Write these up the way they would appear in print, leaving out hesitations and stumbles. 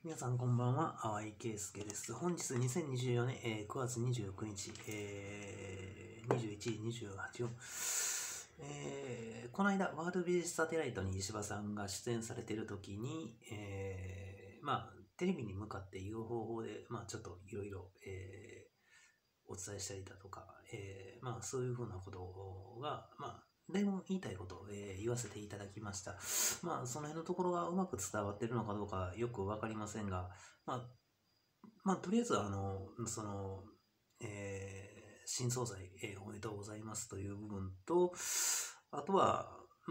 皆さんこんばんは、淡井圭介です。本日2024年、9月29日、21時28分。この間、ワールドビジネスサテライトに石破さんが出演されている時に、テレビに向かって言う方法で、ちょっといろいろ、お伝えしたりだとか、そういうふうなことが、だいぶ言いたいことを、言わせていただきました。その辺のところがうまく伝わっているのかどうかよくわかりませんが、とりあえず、新総裁、おめでとうございますという部分と、あとは、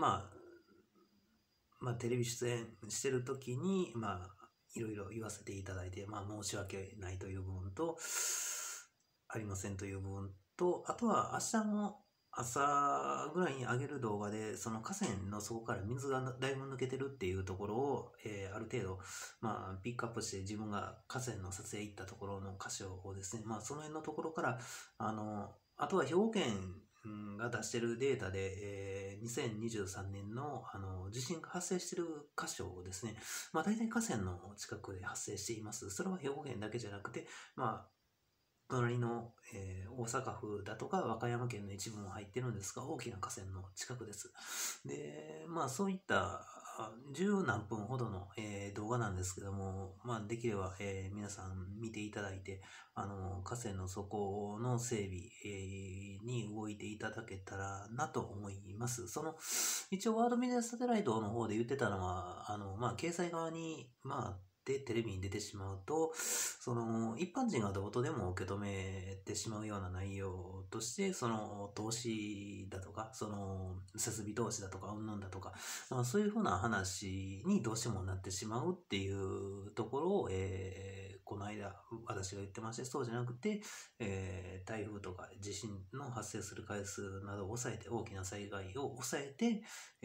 テレビ出演してるときに、いろいろ言わせていただいて、申し訳ないという部分と、ありませんという部分と、あとは明日の朝ぐらいに上げる動画で、その河川の底から水がだいぶ抜けてるっていうところを、ある程度、ピックアップして自分が河川の撮影行ったところの箇所をですね、その辺のところから、あとは兵庫県が出しているデータで、2023年の地震が発生している箇所をですね、大体河川の近くで発生しています。それは兵庫県だけじゃなくて、隣の、大阪府だとか和歌山県の一部も入ってるんですが、大きな河川の近くです。で、そういった十何分ほどの、動画なんですけども、できれば、皆さん見ていただいて、河川の底の整備、に動いていただけたらなと思います。一応ワールドビジネスサテライトの方で言ってたのは、掲載側に、でテレビに出てしまうと、一般人がどうとでも受け止めてしまうような内容として、投資だとか、設備投資だとか、うんぬんだとか、そういうふうな話にどうしてもなってしまうっていうところを、この間私が言ってまして、そうじゃなくて、台風とか地震の発生する回数などを抑えて、大きな災害を抑えて、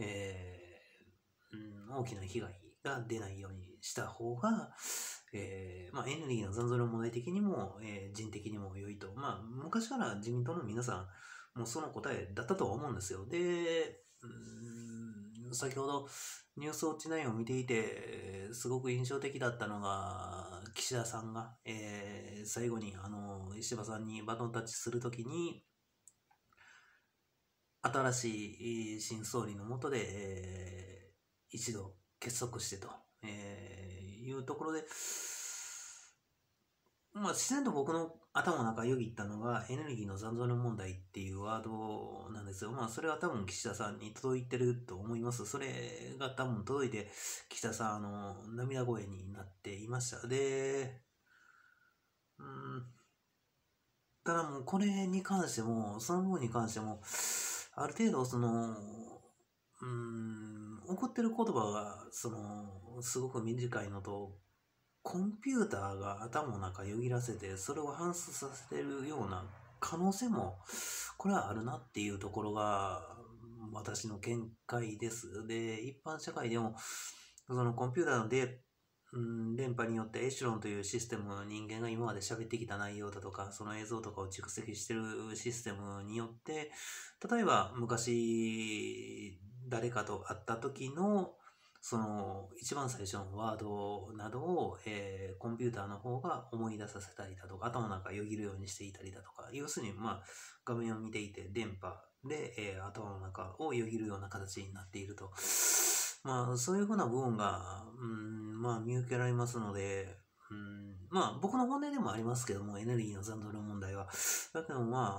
大きな被害が出ないようにした方が、エネルギーの残存量問題的にも、人的にも良いと。昔から自民党の皆さんもその答えだったとは思うんですよ。で、先ほどニュースウォッチ9を見ていて、すごく印象的だったのが、岸田さんが、最後に石破さんにバトンタッチするときに、新しい新総理の下で、一度結束してと、いうところで、自然と僕の頭の中よぎったのがエネルギーの残存量問題っていうワードなんですよ。それは多分岸田さんに届いてると思います。それが多分届いて、岸田さん、涙声になっていました。で、ただもうこれに関しても、その部分に関しても、ある程度送ってる言葉が、すごく短いのと、コンピューターが頭の中よぎらせて、それを反芻させてるような可能性も、これはあるなっていうところが、私の見解です。で、一般社会でも、そのコンピューターの電波によってエシュロンというシステムの人間が今まで喋ってきた内容だとか、その映像とかを蓄積してるシステムによって、例えば昔誰かと会った時の一番最初のワードなどを、コンピューターの方が思い出させたりだとか、頭の中よぎるようにしていたりだとか、要するに、画面を見ていて電波で、頭の中をよぎるような形になっていると。そういうふうな部分が、見受けられますので、僕の本音でもありますけども、エネルギーの残存量問題は。だけど、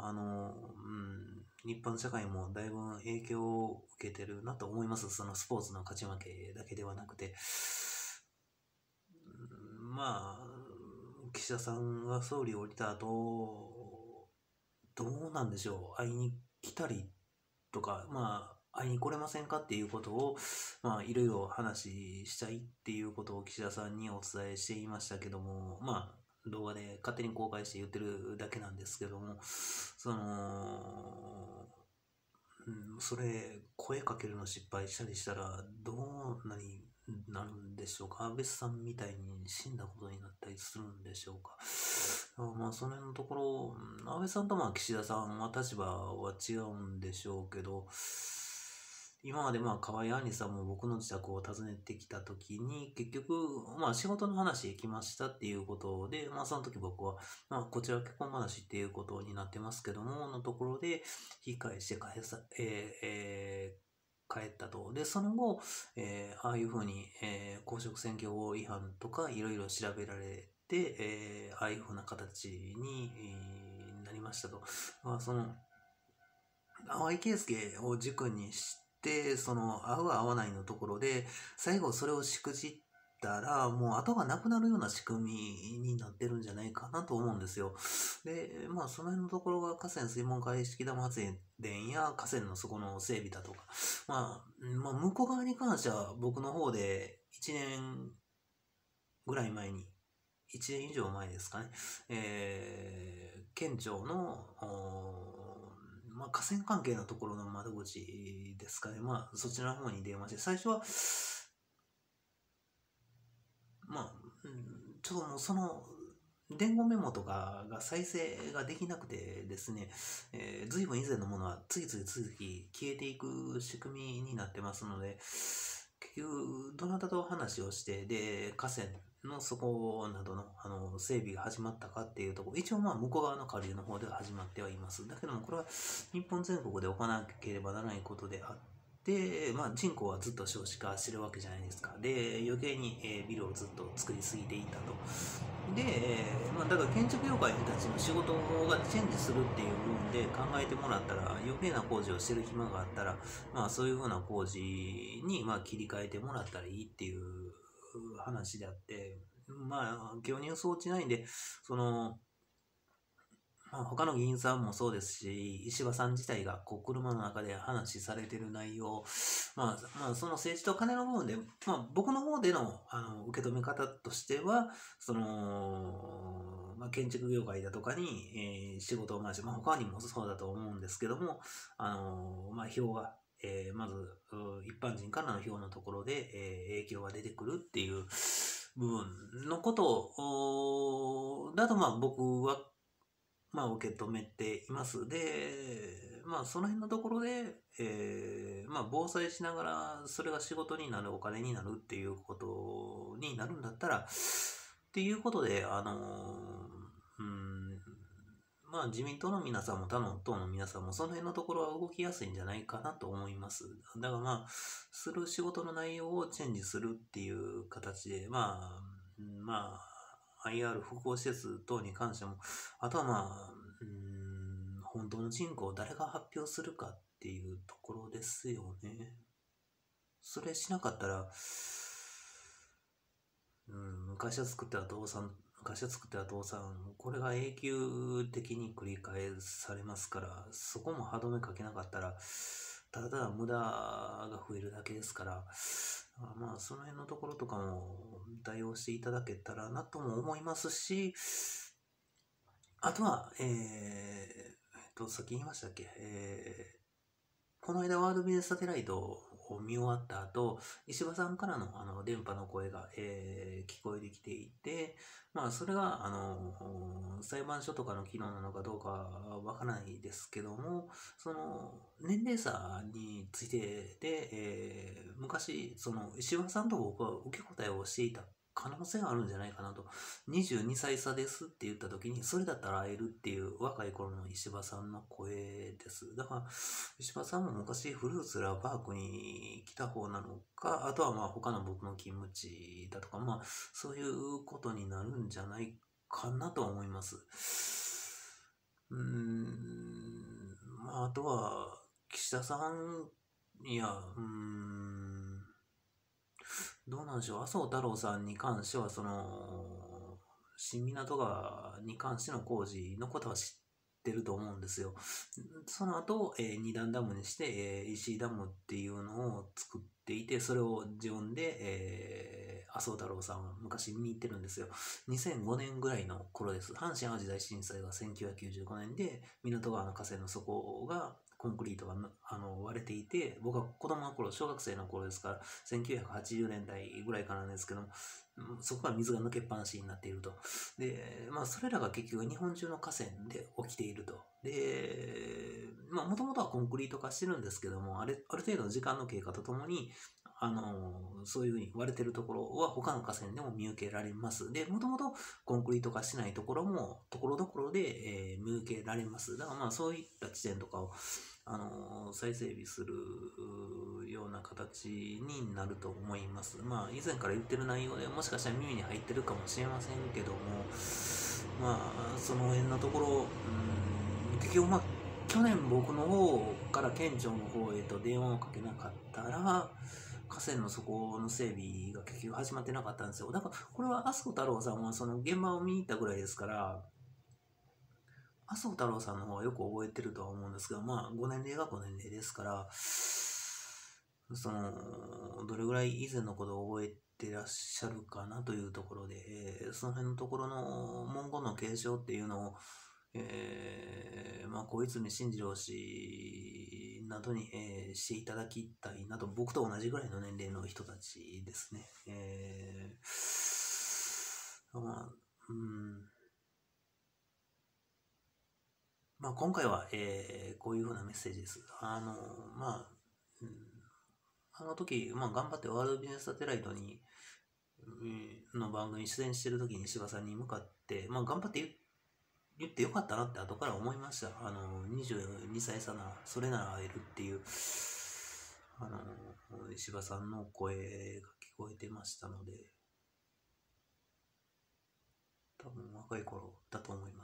日本社会もだいぶ影響を受けてるなと思います。そのスポーツの勝ち負けだけではなくて。岸田さんが総理を降りた後、どうなんでしょう。会いに来たりとか、会いに来れませんかっていうことを、いろいろ話したいっていうことを岸田さんにお伝えしていましたけども、動画で勝手に公開して言ってるだけなんですけども、それ、声かけるの失敗したりしたら、どうなるんでしょうか。安倍さんみたいに死んだことになったりするんでしょうか。その辺のところ、安倍さんと岸田さんは立場は違うんでしょうけど、 今まで河合杏里さんも僕の自宅を訪ねてきた時に、結局、仕事の話へ来ましたっていうことで、その時僕は、こちら結婚話っていうことになってますけども、のところで、引き返して帰ったと。で、その後、ああいうふうに、公職選挙法違反とかいろいろ調べられて、ああいうふうな形に、なりましたと。その、淡井圭介を軸にして、その、合う合わないのところで、最後それをしくじったら、もう後がなくなるような仕組みになってるんじゃないかなと思うんですよ。で、その辺のところが河川水門解式ダム発電や河川の底の整備だとか、向こう側に関しては僕の方で1年ぐらい前に、1年以上前ですかね、県庁の、河川関係のところの窓口ですかね。そちらの方に電話して、最初は、ちょっともうその、伝言メモとかが再生ができなくてですね、随分以前のものは次々消えていく仕組みになってますので、結局、どなたと話をして、で、河川の底などの整備が始まったかっていうところ、一応向こう側の下流の方では始まってはいます。だけども、これは日本全国で行わなければならないことであって、人口はずっと少子化してるわけじゃないですか。で、余計に、ビルをずっと作りすぎていたと。で、だから建築業界たちの仕事がチェンジするっていう部分で考えてもらったら、余計な工事をしてる暇があったら、そういうふうな工事に切り替えてもらったらいいっていう話であって、業入装置ないんで、その、他の議員さんもそうですし、石破さん自体が車の中で話されてる内容、その政治と金の部分で、僕の方での受け止め方としては、その、建築業界だとかに、仕事を回して、他にもそうだと思うんですけども、票が、まず一般人からの票のところで、影響が出てくるっていう部分のことだと僕は受け止めています。で、その辺のところで、防災しながら、それが仕事になる、お金になるっていうことになるんだったら、っていうことで、自民党の皆さんも他の党の皆さんも、その辺のところは動きやすいんじゃないかなと思います。だからする仕事の内容をチェンジするっていう形で、IR 複合施設等に関しても、あとは本当の人口を誰が発表するかっていうところですよね。それしなかったら、昔は作ってた倒産、これが永久的に繰り返されますから、そこも歯止めかけなかったら、ただただ無駄が増えるだけですから、その辺のところとかも対応していただけたらなとも思いますし、あとは、さっき言いましたっけ、この間ワールドビジネスサテライトを見終わった後、石破さんからの電波の声が、聞こえてきていて、それが裁判所とかの機能なのかどうかわからないですけども、その年齢差についてで、昔その石破さんと僕は受け答えをしていた可能性があるんじゃないかなと。22歳差ですって言った時に、それだったら会えるっていう若い頃の石破さんの声です。だから、石破さんも昔フルーツラーパークに来た方なのか、あとは他の僕の勤務地だとか、そういうことになるんじゃないかなと思います。あとは、岸田さん、いや、どうなんでしょう。麻生太郎さんに関しては、その、新湊川に関しての工事のことは知ってると思うんですよ。その後、二段ダムにして、石井ダムっていうのを作っていて、それを自分で、麻生太郎さん昔見に行ってるんですよ。2005年ぐらいの頃です。阪神淡路大震災が1995年で、港川の河川の底がコンクリートが割れていて、僕は子供の頃、小学生の頃ですから、1980年代ぐらいからなんですけども、そこから水が抜けっぱなしになっていると。で、それらが結局日本中の河川で起きていると。で、もともとはコンクリート化してるんですけども、ある程度の時間の経過とともに、そういうふうに割れてるところは他の河川でも見受けられます。で、もともとコンクリート化しないところも、ところどころで、見受けられます。だからそういった地点とかを、再整備するような形になると思います。以前から言ってる内容でもしかしたら耳に入ってるかもしれませんけども、その辺のところ、結局去年僕の方から県庁の方へと電話をかけなかったら、河川の底の整備が結局始まってなかったんですよ。だから、これは麻生太郎さんはその現場を見に行ったぐらいですから、麻生太郎さんの方はよく覚えてるとは思うんですけど、5年齢が5年齢ですから、どれぐらい以前のことを覚えてらっしゃるかなというところで、その辺のところの文言の継承っていうのを、小泉進次郎氏などに、していただきたいなと、僕と同じぐらいの年齢の人たちですね。今回は、こういうふうなメッセージです。あの時、頑張ってワールドビジネスサテライトの番組に出演してる時に柴さんに向かって、頑張って言ってよかったなって後から思いました。22歳差な、それなら会えるっていう、柴さんの声が聞こえてましたので、多分若い頃だと思います。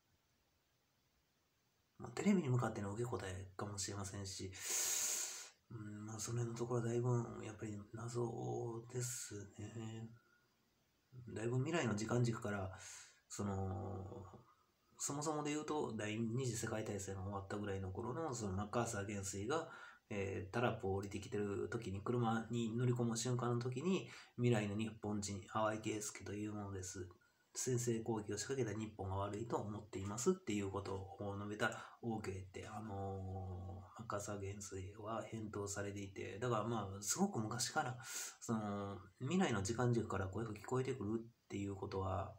テレビに向かっての受け答えかもしれませんし、その辺のところはだいぶやっぱり謎ですね。だいぶ未来の時間軸から、そもそもで言うと第二次世界大戦が終わったぐらいの頃のそのマッカーサー元帥が、タラップを降りてきてる時に車に乗り込む瞬間の時に未来の日本人淡井圭介というものです。先制攻撃を仕掛けた日本が悪いと思っていますっていうことを述べたら OK ってマッカーサー元帥は返答されていて、だからすごく昔からその未来の時間軸から声が聞こえてくるっていうことは、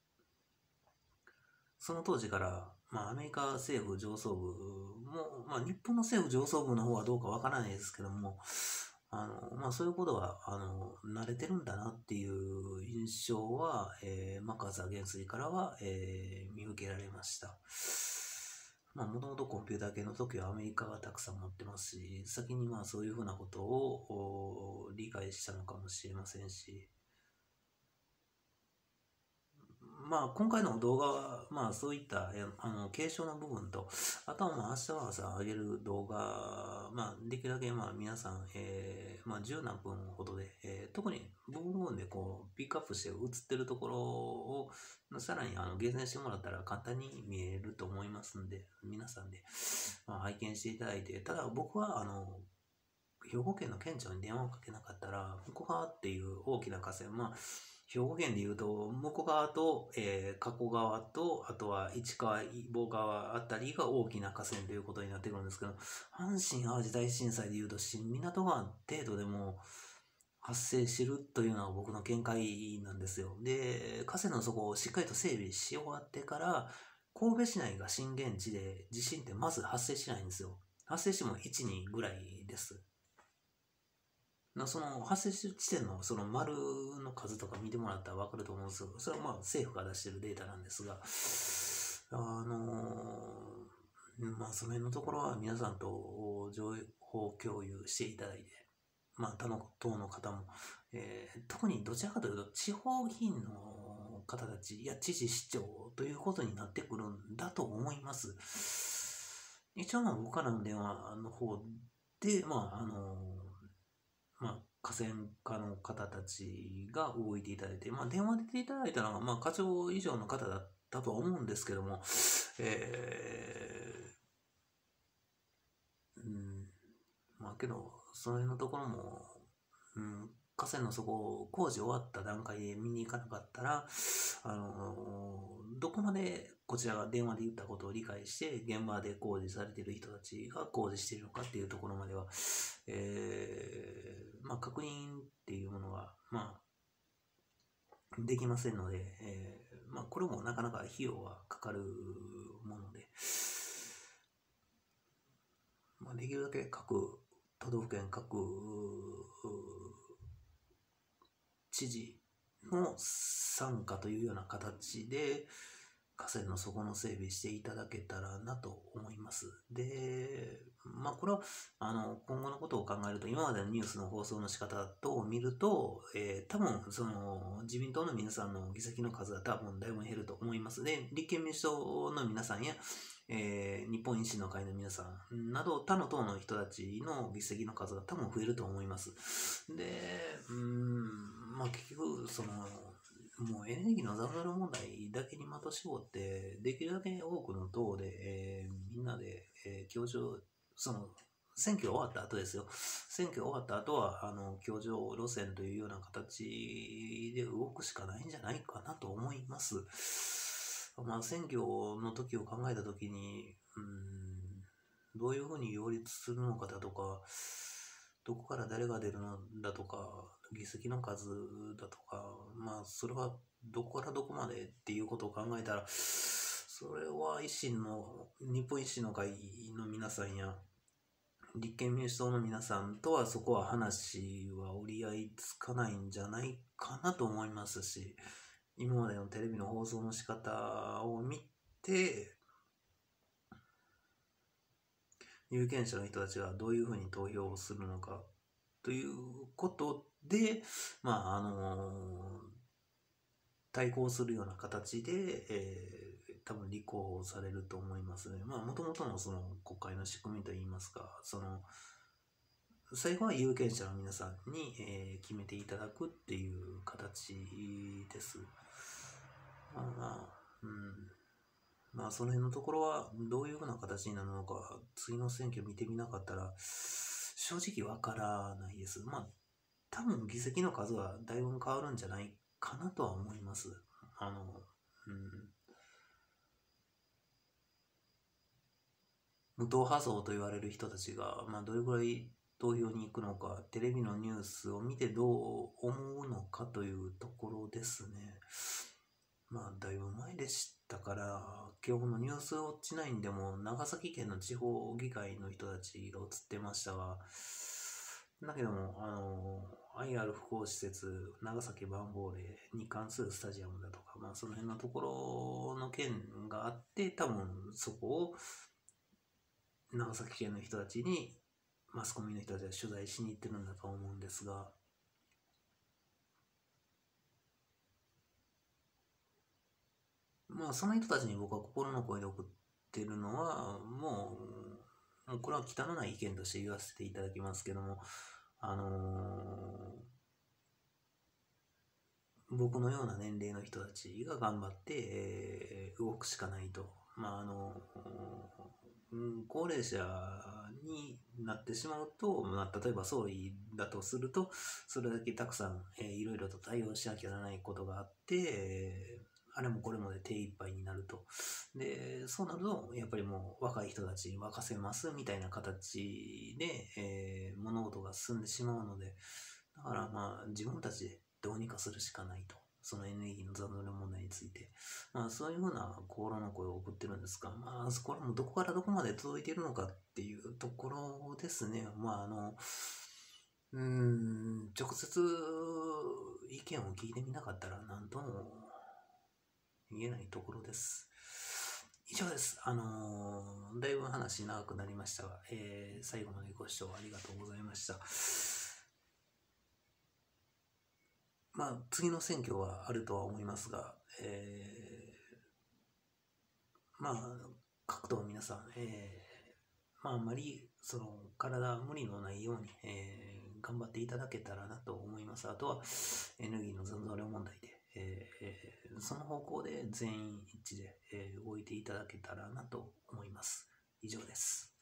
その当時から、アメリカ政府上層部も、日本の政府上層部の方はどうかわからないですけども、そういうことは、慣れてるんだなっていう印象は、マッカーサー元帥からは、見受けられました。もともとコンピューター系の時はアメリカがたくさん持ってますし、先にそういうふうなことを理解したのかもしれませんし、今回の動画は、そういった継承の部分と、あとは明日は朝上げる動画、できるだけ皆さん、10何分ほどで、特に部分でピックアップして映ってるところを、さらに厳選してもらったら簡単に見えると思いますんで、皆さんで、拝見していただいて、ただ僕は、兵庫県の県庁に電話をかけなかったら、向川っていう大きな河川、兵庫県でいうと、向川と、加古川と、あとは市川、揖保川あたりが大きな河川ということになってくるんですけど、阪神・淡路大震災でいうと、新港川程度でも発生してるというのが僕の見解なんですよ。で、河川の底をしっかりと整備し終わってから、神戸市内が震源地で地震ってまず発生しないんですよ。発生しても1、2ぐらいです。その発生してる地点のその丸の数とか見てもらったら分かると思うんですけど、それは政府が出してるデータなんですが、その辺のところは皆さんと情報共有していただいて、他の党の方も、特にどちらかというと地方議員の方たちや知事市長ということになってくるんだと思います。一応僕からの電話の方で、河川課の方たちが動いていただいて、電話出ていただいたのが、課長以上の方だったとは思うんですけども、けど、その辺のところも、 河川の底工事終わった段階で見に行かなかったら、どこまでこちらが電話で言ったことを理解して、現場で工事されている人たちが工事しているのかっていうところまでは、まあ、確認っていうものは、まあ、できませんので、まあ、これもなかなか費用はかかるもので、まあ、できるだけ各都道府県、各知事の参加というような形で河川の底の整備していただけたらなと思います。で、まあこれは今後のことを考えると、今までのニュースの放送の仕方等を見ると、多分その自民党の皆さんの議席の数は多分だいぶ減ると思います。で、立憲民主党の皆さんや日本維新の会の皆さんなど他の党の人たちの議席の数が多分増えると思います。で、まあ結局もうエネルギーの残量問題だけに的絞ってできるだけ多くの党で、みんなで、協調選挙終わった後ですよ。選挙終わった後は協調路線というような形で動くしかないんじゃないかなと思います。まあ、選挙の時を考えた時に、どういうふうに擁立するのかだとか、どこから誰が出るのだとか、議席の数だとか、まあ、それはどこからどこまでっていうことを考えたら、それは日本維新の会の皆さんや、立憲民主党の皆さんとはそこは話は折り合いつかないんじゃないかなと思いますし、今までのテレビの放送の仕方を見て、有権者の人たちがどういうふうに投票をするのかということで、まあ対抗するような形で、多分立候補されると思いますね。まあ、もともとのその国会の仕組みといいますか、最後は有権者の皆さんに、決めていただくっていう形です。まあ、その辺のところはどういうふうな形になるのか、次の選挙見てみなかったら、正直わからないです。まあ、多分議席の数はだいぶ変わるんじゃないかなとは思います。無党派層と言われる人たちが、まあ、どれぐらい投票に行くのか、テレビのニュースを見てどう思うのかというところですね。まあ、だいぶ前でしたから、今日のニュースウォッチ9でも長崎県の地方議会の人たちが映ってましたが、だけども、IR 複合施設、長崎バンボーレに関するスタジアムだとか、まあ、その辺のところの件があって、多分そこを長崎県の人たちに、マスコミの人たちは取材しに行ってるんだと思うんですが、まあ、その人たちに僕は心の声で送ってるのは、もうこれは汚い意見として言わせていただきますけども、僕のような年齢の人たちが頑張って、動くしかないと。まあ、高齢者になってしまうと、まあ、例えば総理だとすると、それだけたくさん、いろいろと対応しなきゃならないことがあって、あれもこれもで手一杯になると。で、そうなると、やっぱりもう若い人たちに任せますみたいな形で、物事が進んでしまうので、だからまあ自分たちでどうにかするしかないと。そのエネルギーの残量問題について。まあそういうふうな心の声を送ってるんですが、まあこれもどこからどこまで届いているのかっていうところですね。まあ直接意見を聞いてみなかったら何とも言えないところです。以上です。だいぶ話長くなりましたが、最後までご視聴ありがとうございました。まあ、次の選挙はあるとは思いますが、まあ、各党皆さん、まあ、あんまり体無理のないように、頑張っていただけたらなと思います。あとはエネルギーの残量問題で、その方向で全員一致で、動いていただけたらなと思います。以上です。